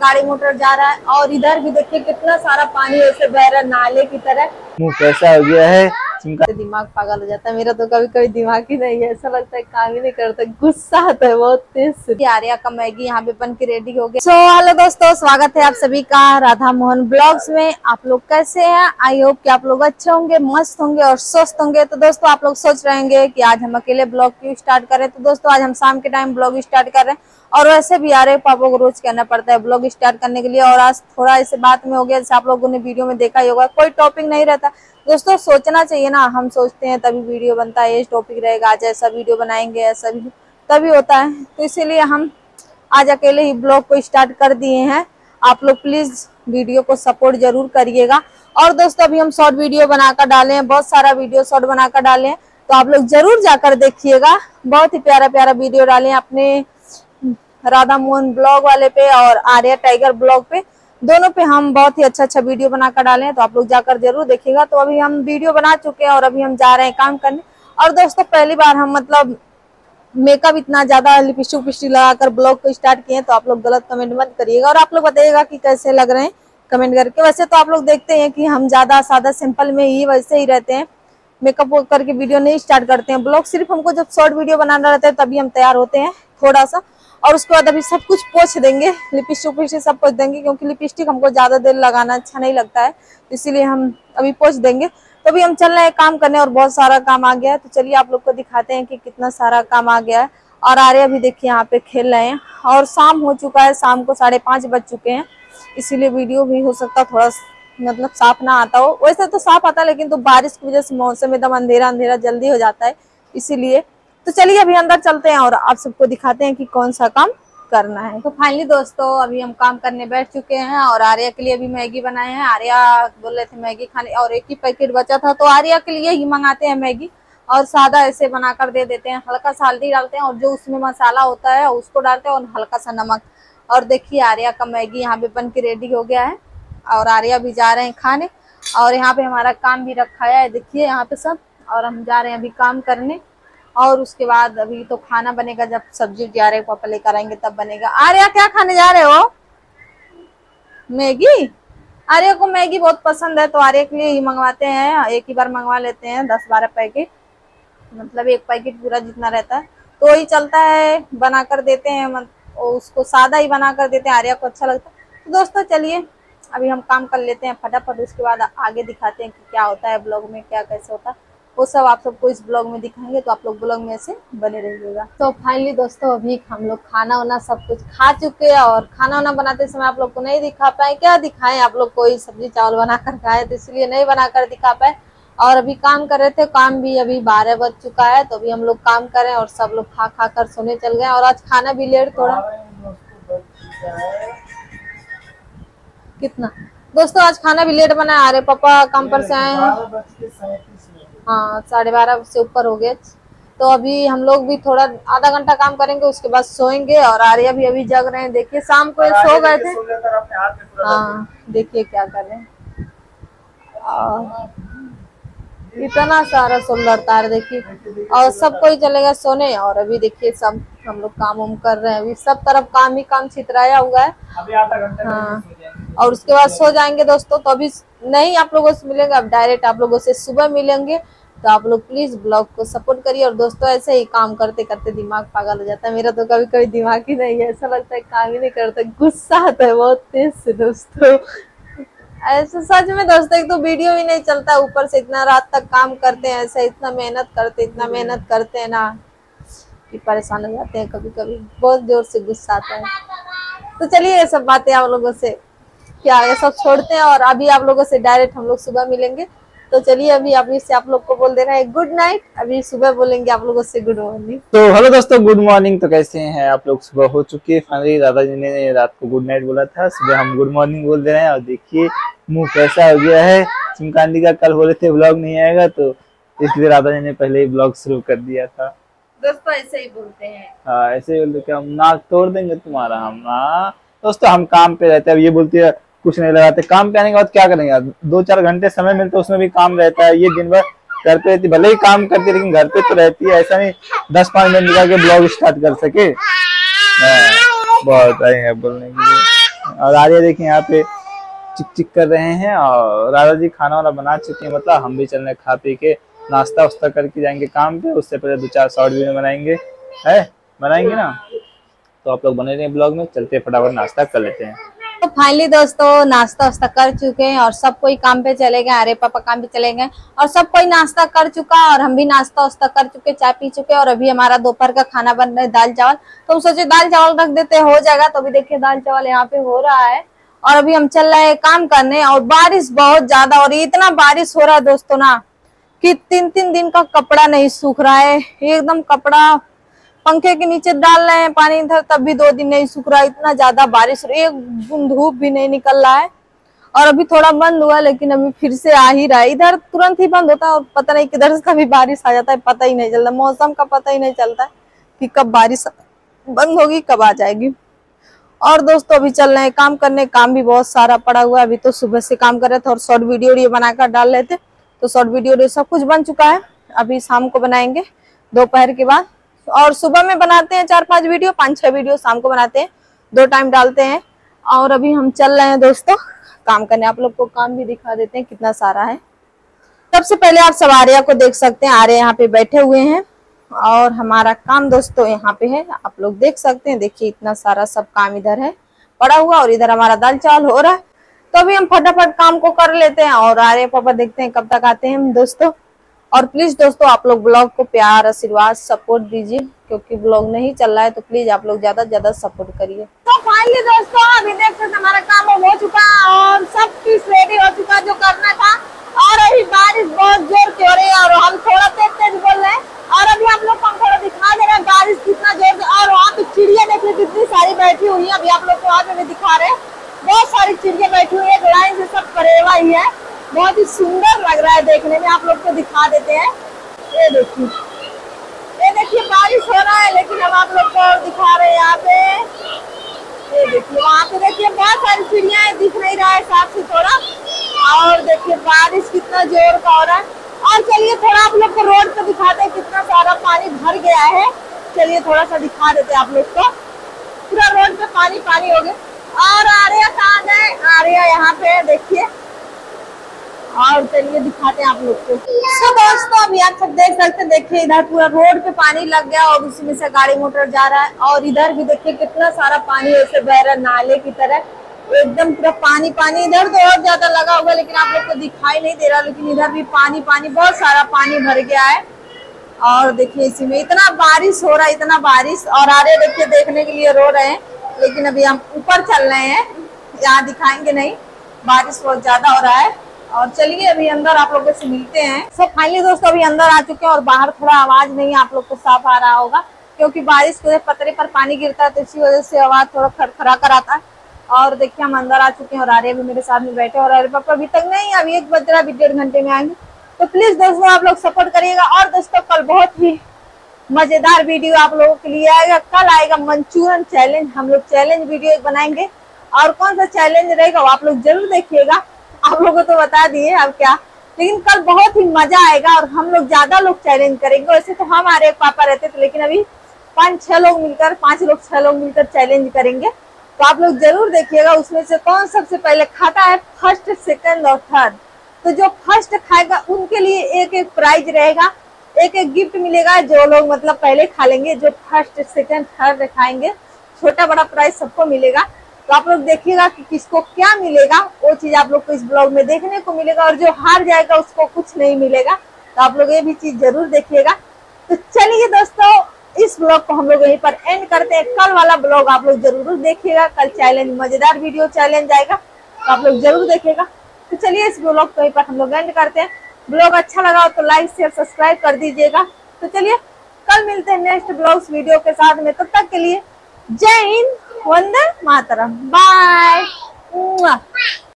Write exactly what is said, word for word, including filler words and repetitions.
गाड़ी मोटर जा रहा है। और इधर भी देखिए कितना सारा पानी ऐसे बह रहा है नाले की तरह। मुंह कैसा हो गया है, दिमाग पागल हो जाता है मेरा तो। कभी कभी दिमाग ही नहीं है, ऐसा लगता है काम ही नहीं करता, गुस्सा आता है बहुत तेज। आर्या का मैगी यहाँ पे बन के रेडी हो गया। सो हेलो दोस्तों, स्वागत है आप सभी का राधा मोहन ब्लॉग्स में। आप लोग कैसे हैं? आई होप कि आप लोग अच्छे होंगे, मस्त होंगे और स्वस्थ होंगे। तो दोस्तों आप लोग सोच रहे होंगे कि आज हम अकेले ब्लॉग क्यों स्टार्ट करें। तो दोस्तों आज हम शाम के टाइम ब्लॉग स्टार्ट कर रहे हैं और वैसे भी आ रहे पापा को रोज कहना पड़ता है ब्लॉग स्टार्ट करने के लिए। और आज थोड़ा ऐसे बात में हो गया, जैसे आप लोगों ने वीडियो में देखा ही होगा, कोई टॉपिक नहीं रहता दोस्तों। सोचना चाहिए ना, हम सोचते हैं तभी वीडियो बनता है, ये टॉपिक रहेगा, आज ऐसा वीडियो बनाएंगे, ऐसा भी तभी होता है। तो इसीलिए हम आज अकेले ही ब्लॉग को स्टार्ट कर दिए हैं। आप लोग प्लीज वीडियो को सपोर्ट जरूर करिएगा। और दोस्तों अभी हम शॉर्ट वीडियो बनाकर डाले हैं, बहुत सारा वीडियो शॉर्ट बनाकर डाले हैं, तो आप लोग जरूर जाकर देखिएगा। बहुत ही प्यारा प्यारा वीडियो डाले हैं अपने राधा मोहन ब्लॉग वाले पे और आर्या टाइगर ब्लॉग पे, दोनों पे हम बहुत ही अच्छा अच्छा वीडियो बनाकर डाले हैं, तो आप लोग जाकर जरूर देखिएगा। तो अभी हम वीडियो बना चुके हैं और अभी हम जा रहे हैं काम करने। और दोस्तों पहली बार हम मतलब मेकअप इतना ज्यादा लिपस्टिक उपिस्टिक लगाकर ब्लॉग को स्टार्ट किए, तो आप लोग गलत कमेंट मत करिएगा और आप लोग बताइएगा कि कैसे लग रहे हैं कमेंट करके। वैसे तो आप लोग देखते हैं कि हम ज्यादा सादा सिंपल में ही वैसे ही रहते हैं, मेकअप करके वीडियो नहीं स्टार्ट करते हैं ब्लॉग। सिर्फ हमको जब शॉर्ट वीडियो बनाना रहता है तभी हम तैयार होते हैं थोड़ा सा, और उसके बाद अभी सब कुछ पोंछ देंगे, लिपस्टिक उपिस्टिक सब पोंछ देंगे, क्योंकि लिपस्टिक हमको ज्यादा देर लगाना अच्छा नहीं लगता है, तो इसीलिए हम अभी पोंछ देंगे। तो अभी हम चल रहे हैं काम करने और बहुत सारा काम आ गया है, तो चलिए आप लोग को दिखाते हैं कि कितना सारा काम आ गया है। और आर्या भी देखिए यहाँ पे खेल रहे हैं और शाम हो चुका है, शाम को साढ़े पाँच बज चुके हैं, इसीलिए वीडियो भी हो सकता थोड़ा मतलब साफ ना आता हो। वैसे तो साफ आता है, लेकिन तो बारिश की वजह से मौसम एकदम अंधेरा अंधेरा जल्दी हो जाता है, इसीलिए। तो चलिए अभी अंदर चलते हैं और आप सबको दिखाते हैं कि कौन सा काम करना है। तो फाइनली दोस्तों अभी हम काम करने बैठ चुके हैं और आर्या के लिए अभी मैगी बनाए हैं। आर्या बोल रहे थे मैगी खाने और एक ही पैकेट बचा था, तो आर्या के लिए ही मंगाते हैं मैगी और सादा ऐसे बनाकर दे देते हैं। हल्का सा हल्दी डालते हैं और जो उसमें मसाला होता है उसको डालते हैं और हल्का सा नमक। और देखिए आर्या का मैगी यहाँ पे बन के रेडी हो गया है और आर्या भी जा रहे हैं खाने। और यहाँ पे हमारा काम भी रखा है, देखिए यहाँ पे सब, और हम जा रहे हैं अभी काम करने। और उसके बाद अभी तो खाना बनेगा, जब सब्जी जा रहे पापा लेकर आएंगे तब बनेगा। आर्या क्या खाने जा रहे हो? मैगी? आर्या को मैगी बहुत पसंद है, तो आर्या के लिए ही मंगवाते हैं, एक ही बार मंगवा लेते हैं दस बारह पैकेट, मतलब एक पैकेट पूरा जितना रहता है तो वही चलता है, बनाकर देते हैं, मतलब उसको सादा ही बनाकर देते हैं, आर्या को अच्छा लगता है। तो दोस्तों चलिए अभी हम काम कर लेते हैं फटाफट, उसके बाद आगे दिखाते हैं कि क्या होता है ब्लॉग में, क्या कैसे होता है, वो सब आप सबको इस ब्लॉग में दिखाएंगे, तो आप लोग ब्लॉग में ऐसे बने रहिएगा। तो फाइनली दोस्तों अभी हम लोग खाना वाना सब कुछ खा चुके हैं और खाना वाना बनाते समय आप लोग को नहीं दिखा पाए, क्या दिखाएं आप लोग को, सब्जी चावल बनाकर खाए, तो इसलिए नहीं बनाकर दिखा पाए। और अभी काम कर रहे थे, काम भी अभी बारह बज चुका है, तो अभी हम लोग काम कर रहे हैं और सब लोग खा खा कर सोने चल गए। और आज खाना भी लेट थोड़ा कितना दोस्तों, आज खाना भी लेट बना है। अरे पापा काम पर से आए हैं, हाँ साढ़े बारह से ऊपर हो गए, तो अभी हम लोग भी थोड़ा आधा घंटा काम करेंगे, उसके बाद सोएंगे। और आर्या भी अभी जग रहे हैं, देखिए शाम को सो गए थे, हाँ देखिए क्या कर रहे हैं, इतना सारा सब लड़ता है देखिए। और सब कोई चलेगा सोने और अभी देखिए सब हम लोग काम उम कर रहे हैं, अभी सब तरफ काम ही काम छितराया हुआ है, अभी आधा घंटा हाँ। और उसके बाद सो जाएंगे दोस्तों, तो अभी नहीं आप लोगों से मिलेंगे, अब डायरेक्ट आप लोगों से सुबह मिलेंगे। तो आप लोग प्लीज ब्लॉग को सपोर्ट करिए। और दोस्तों ऐसे ही काम करते करते दिमाग पागल हो जाता है मेरा, तो कभी कभी दिमाग ही नहीं है, ऐसा लगता है काम ही नहीं करता, गुस्सा आता है बहुत तेज से दोस्तों, ऐसे सच में दोस्तों। एक तो वीडियो भी नहीं चलता, ऊपर से इतना रात तक काम करते हैं, ऐसे इतना मेहनत करते इतना मेहनत करते हैं ना कि परेशान हो जाते हैं, कभी कभी बहुत जोर से गुस्सा आता है। तो चलिए ये सब बातें आप लोगों से क्या ये सब छोड़ते हैं और अभी आप लोगों से डायरेक्ट हम लोग सुबह मिलेंगे। तो चलिए अभी अभी से आप लोग को बोल दे रहे हैं गुड नाइट, अभी सुबह बोलेंगे आप लोगों से गुड मॉर्निंग। तो हेलो दोस्तों, गुड मॉर्निंग। तो कैसे हैं आप लोग? सुबह हो चुकी है फाइनली, दादा जी ने रात को गुड नाइट बोला था, सुबह हम गुड मॉर्निंग बोल दे रहे हैं। और देखिए मुंह कैसा हो गया है चिमकांडी का, कल बोले थे ब्लॉग नहीं आएगा, तो इसलिए राधा जी ने पहले ही ब्लॉग शुरू कर दिया था। दोस्तों ऐसे ही बोलते हैं, हाँ ऐसे ही बोलते, हम नाक तोड़ देंगे तुम्हारा हम। हाँ दोस्तों हम काम पे रहते हैं, अब ये बोलती है कुछ नहीं लगाते, काम पे आने के बाद क्या करेंगे, दो चार घंटे समय मिलता है उसमें भी काम रहता है, ये दिन भर घर पे रहती, भले ही काम करती है लेकिन घर पे तो रहती है, ऐसा नहीं दस पाँच मिनट निकाल के ब्लॉग स्टार्ट कर सके। बहुत आए हैं बोलने के लिए। और आर्या देखिए यहाँ पे चिक चिक कर रहे हैं, और राधा जी खाना वाना बना चुके हैं, मतलब हम भी चल रहे खा पी के नाश्ता वास्ता करके जाएंगे काम पे। उससे पहले दो चार शॉर्ट वीडियो बनाएंगे, है बनाएंगे ना, तो आप लोग बने रहे ब्लॉग में। चलते फटाफट नाश्ता कर लेते हैं। तो फाइनली दोस्तों नाश्ता वास्ता कर चुके हैं और सब कोई काम पे चले गए, अरे पापा काम पे चले गए और सब कोई नाश्ता कर चुका और हम भी नाश्ता वास्ता कर चुके, चाय पी चुके। और अभी हमारा दोपहर का खाना बन रहा है दाल चावल, तो हम सोचे दाल चावल रख देते हो जाएगा। तो अभी देखिए दाल चावल यहाँ पे हो रहा है और अभी हम चल रहे हैं काम करने। और बारिश बहुत ज्यादा और इतना बारिश हो रहा है दोस्तों ना कि तीन तीन दिन का कपड़ा नहीं सूख रहा है, एकदम कपड़ा पंखे के नीचे डाल रहे हैं पानी इधर, तब भी दो दिन नहीं सूख रहा है। इतना ज्यादा बारिश, एक बूंद धूप भी नहीं निकल रहा है। और अभी थोड़ा बंद हुआ लेकिन अभी फिर से आ ही रहा है। इधर तुरंत ही बंद होता है और पता नहीं किधर से कभी बारिश आ जाता है, पता ही नहीं चलता। मौसम का पता ही नहीं चलता कि कब बारिश बंद होगी कब आ जाएगी। और दोस्तों अभी चल रहे हैं काम करने, काम भी बहुत सारा पड़ा हुआ है। अभी तो सुबह से काम कर रहे थे और शॉर्ट वीडियो बनाकर डाल रहे थे, तो शॉर्ट वीडियो सब कुछ बन चुका है। अभी शाम को बनाएंगे दोपहर के बाद, और सुबह में बनाते हैं चार पांच वीडियो, पांच छह वीडियो शाम को बनाते हैं, दो टाइम डालते हैं। और अभी हम चल रहे हैं दोस्तों काम करने, आप लोग को काम भी दिखा देते हैं कितना सारा है। सबसे पहले आप सब आर्या को देख सकते हैं, आर्या यहाँ पे बैठे हुए हैं और हमारा काम दोस्तों यहाँ पे है, आप लोग देख सकते हैं। देखिए इतना सारा सब काम इधर है पड़ा हुआ और इधर हमारा दाल चावल हो रहा है। तो अभी हम फटाफट काम को कर लेते हैं और आर्या पापा देखते हैं कब तक आते हैं हम दोस्तों। और प्लीज दोस्तों आप लोग ब्लॉग को प्यार आशीर्वाद सपोर्ट दीजिए, क्योंकि ब्लॉग नहीं चल रहा है, तो प्लीज आप लोग ज्यादा ज्यादा सपोर्ट करिए। तो फाइनली दोस्तों अभी देख सकते हमारा काम हो चुका और सब कुछ रेडी हो चुका जो करना था। और अभी बारिश बहुत जोर की हो रही है और हम थोड़ा तेज तेज बोल रहे हैं। और अभी आप लोग को हम थोड़ा दिखा दे रहे हैं बारिश कितना जोर से। और वहाँ पे चिड़िया देखिए कितनी सारी बैठी हुई है, अभी आप लोग को वहाँ पे भी दिखा रहे हैं, बहुत सारी चिड़िया बैठी हुई है, लाइन से सब परेवा ही है, बहुत ही सुंदर लग रहा है देखने में। आप लोग को दिखा देते हैं, ये देखिए ये देखिए बारिश हो रहा है लेकिन हम आप लोग को दिखा रहे हैं यहाँ पे। ये देखिए वहाँ पे देखिए बहुत सारी चिड़िया दिख नहीं रहा है साफ से थोड़ा। और देखिए बारिश कितना जोर का हो रहा है। और चलिए थोड़ा आप लोग को रोड पे दिखाते हैं कितना सारा पानी भर गया है। चलिए थोड़ा सा दिखा देते हैं आप लोग को, पूरा रोड पे पानी पानी हो गया। और आर्या कहाँ गए, आर्या यहाँ पे देखिए, और चलिए दिखाते हैं आप लोग को। सब दोस्तों अभी आप सब देख सकते हैं, देखिए इधर पूरा रोड पे पानी लग गया और उसी में से गाड़ी मोटर जा रहा है। और इधर भी देखिए कितना सारा पानी ऐसे बह रहा है नाले की तरह, एकदम पूरा पानी पानी। इधर तो और ज्यादा लगा हुआ लेकिन आप लोग को दिखाई नहीं दे रहा, लेकिन इधर भी पानी पानी, बहुत सारा पानी भर गया है। और देखिए इसी में इतना बारिश हो रहा है, इतना बारिश। और आरे देखिए देखने के लिए रो रहे हैं, लेकिन अभी हम ऊपर चल रहे हैं, यहाँ दिखाएंगे नहीं, बारिश बहुत ज्यादा हो रहा है। और चलिए अभी अंदर आप लोगों से मिलते हैं। सब फाइनली दोस्तों अभी अंदर आ चुके हैं और बाहर थोड़ा आवाज नहीं आप लोग को साफ आ रहा होगा, क्योंकि बारिश के पतरे पर पानी गिरता है तो इसी वजह से आवाज थोड़ा खड़खड़ा कर आता है। और देखिए हम अंदर आ चुके हैं और आर्य भी मेरे साथ में बैठे, और अरे पापा अभी तक नहीं, अभी एक बज रहा, अभी डेढ़ घंटे में आएंगे। तो प्लीज दोस्तों आप लोग सपोर्ट करिएगा। और दोस्तों कल बहुत ही मजेदार वीडियो आप लोगों के लिए आएगा। कल आएगा मंचूरियन चैलेंज, हम लोग चैलेंज वीडियो बनाएंगे और कौन सा चैलेंज रहेगा वो आप लोग जरूर देखिएगा। आप लोगों को तो बता दिए अब क्या, लेकिन कल बहुत ही मजा आएगा और हम लोग ज्यादा लोग चैलेंज करेंगे। वैसे तो हमारे पापा रहते थे, लेकिन अभी पांच छह लोग मिलकर, पांच लोग छह लोग मिलकर चैलेंज करेंगे। तो आप लोग जरूर देखिएगा उसमें से कौन सबसे पहले खाता है, फर्स्ट सेकंड और थर्ड। तो जो फर्स्ट खाएगा उनके लिए एक एक प्राइज रहेगा, एक एक गिफ्ट मिलेगा। जो लोग मतलब पहले खा लेंगे, जो फर्स्ट सेकंड थर्ड खाएंगे, छोटा बड़ा प्राइज सबको मिलेगा। तो आप लोग देखिएगा कि किसको क्या मिलेगा, वो चीज आप लोग को इस ब्लॉग में देखने को मिलेगा। और जो हार जाएगा उसको कुछ नहीं मिलेगा, तो आप लोग ये भी चीज जरूर देखिएगा। तो चलिए दोस्तों इस ब्लॉग को हम लोग यहीं पर एंड करते हैं। कल वाला ब्लॉग आप लोग जरूर देखिएगा, कल चैलेंज, मजेदार वीडियो चैलेंज आएगा, तो आप लोग जरूर देखिएगा। तो चलिए इस ब्लॉग को यहीं पर हम लोग एंड करते हैं। ब्लॉग अच्छा लगा हो तो लाइक शेयर सब्सक्राइब कर दीजिएगा। तो चलिए कल मिलते हैं नेक्स्ट ब्लॉग्स वीडियो के साथ में, तब तक के लिए जय हिंद, वंदे मातरम, बाय।